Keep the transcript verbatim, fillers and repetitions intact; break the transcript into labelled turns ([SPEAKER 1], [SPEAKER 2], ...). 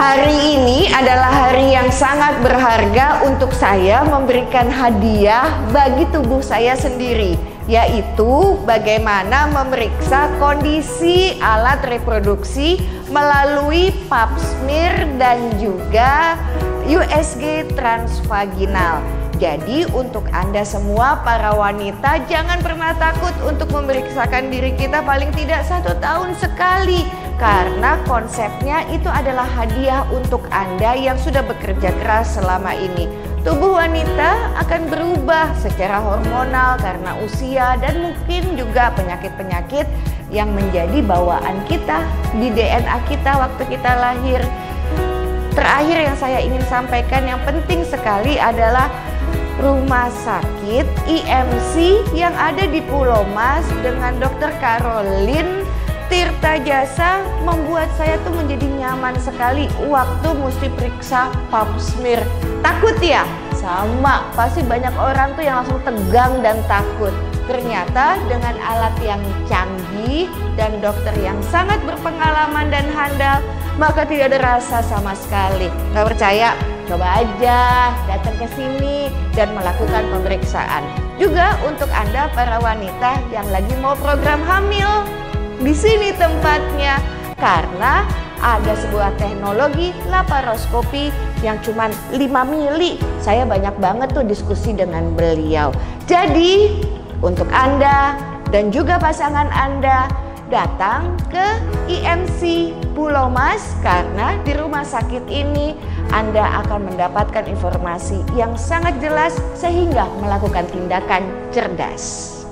[SPEAKER 1] Hari ini adalah hari yang sangat berharga untuk saya memberikan hadiah bagi tubuh saya sendiri, yaitu bagaimana memeriksa kondisi alat reproduksi melalui pap smear dan juga U S G transvaginal. Jadi untuk Anda semua para wanita, jangan pernah takut untuk memeriksakan diri kita paling tidak satu tahun sekali. Karena konsepnya itu adalah hadiah untuk Anda yang sudah bekerja keras selama ini. Tubuh wanita akan berubah secara hormonal karena usia dan mungkin juga penyakit-penyakit yang menjadi bawaan kita di D N A kita waktu kita lahir. Terakhir yang saya ingin sampaikan yang penting sekali adalah rumah sakit I M C yang ada di Pulau Mas dengan dokter Caroline Tirtajasa membuat saya tuh menjadi nyaman sekali waktu mesti periksa pap smear. Takut ya? Sama, pasti banyak orang tuh yang langsung tegang dan takut. Ternyata dengan alat yang canggih dan dokter yang sangat berpengalaman dan handal, maka tidak ada rasa sama sekali. Gak percaya? Coba aja datang ke sini dan melakukan pemeriksaan. Juga untuk Anda para wanita yang lagi mau program hamil, di sini tempatnya karena ada sebuah teknologi laparoskopi yang cuma lima mili. Saya banyak banget tuh diskusi dengan beliau. Jadi untuk Anda dan juga pasangan Anda datang ke I M C Pulau Mas karena di rumah sakit ini Anda akan mendapatkan informasi yang sangat jelas sehingga melakukan tindakan cerdas.